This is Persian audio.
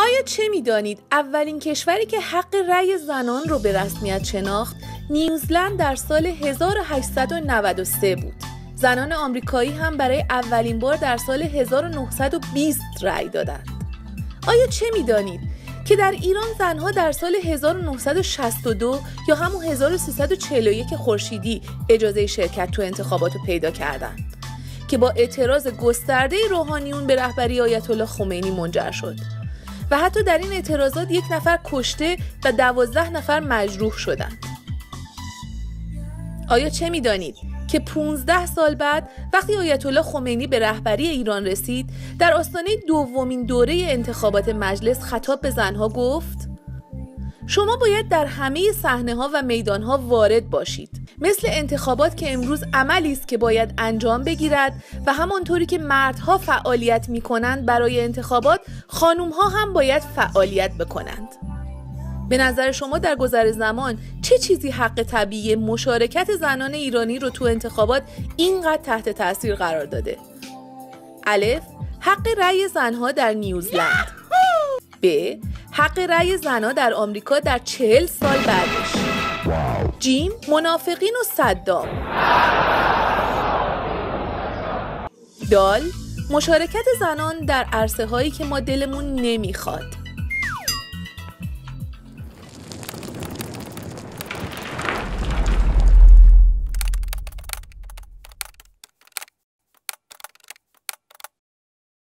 آیا چه می‌دانید اولین کشوری که حق رأی زنان رو به رسمیت شناخت نیوزلند در سال 1893 بود. زنان آمریکایی هم برای اولین بار در سال 1920 رأی دادند. آیا چه می‌دانید که در ایران زنها در سال 1962 یا همون 1341 خورشیدی اجازه شرکت تو انتخابات رو پیدا کردند که با اعتراض گسترده روحانیون به رهبری آیت الله خمینی منجر شد و حتی در این اعتراضات 1 نفر کشته و 12 نفر مجروح شدند. آیا چه می‌دانید که 15 سال بعد وقتی آیت الله خمینی به رهبری ایران رسید در آستانه دومین دوره انتخابات مجلس خطاب به زنها گفت شما باید در همه صحنه‌ها و میدان‌ها وارد باشید. مثل انتخابات که امروز عملی است که باید انجام بگیرد و همانطوری که مردها فعالیت می‌کنند برای انتخابات، خانم‌ها هم باید فعالیت بکنند. به نظر شما در گذر زمان چه چیزی حق طبیعی مشارکت زنان ایرانی رو تو انتخابات اینقدر تحت تاثیر قرار داده؟ الف، حق رأی زنها در نیوزلند. ب، حق رأی زنها در آمریکا در 40 سال بعدش. جیم، منافقین و صدام. دال، مشارکت زنان در عرصه هایی که ما دلمون نمیخواد.